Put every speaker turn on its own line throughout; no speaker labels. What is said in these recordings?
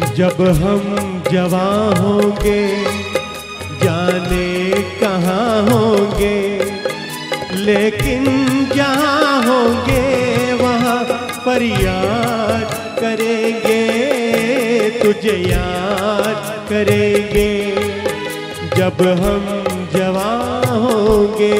जब हम जवां होंगे जाने कहाँ होंगे, लेकिन जहाँ होंगे वहाँ फरियाद करेंगे, तुझे याद करेंगे जब हम जवां होंगे।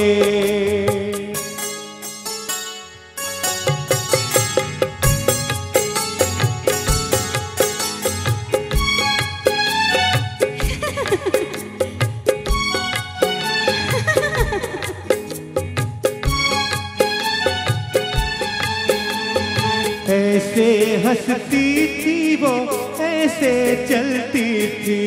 ऐसे हंसती थी वो, ऐसे चलती थी,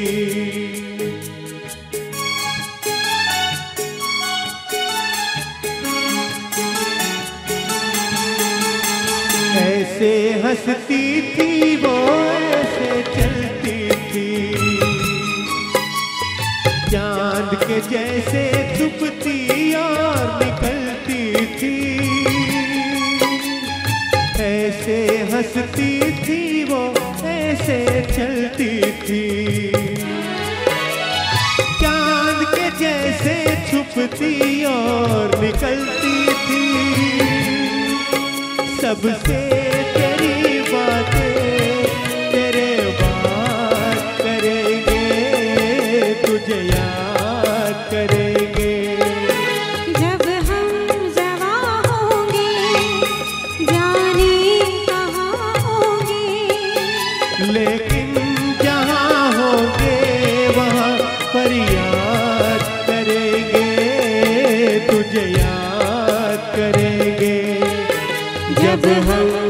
ऐसे हंसती थी वो, ऐसे चलती थी, चांद के जैसे छुपती और निकलती थी। ऐसे हंसती थी वो, ऐसे चलती थी, चांद के जैसे छुपती और निकलती थी। सबसे तेरी बातें तेरे बात करेंगे, तुझे याद करेंगे
जब हम जवां होंगे, जाने कहाँ होंगे,
लेकिन जहाँ होंगे वहाँ फरियाद करेंगे, तुझे याद करेंगे जब हम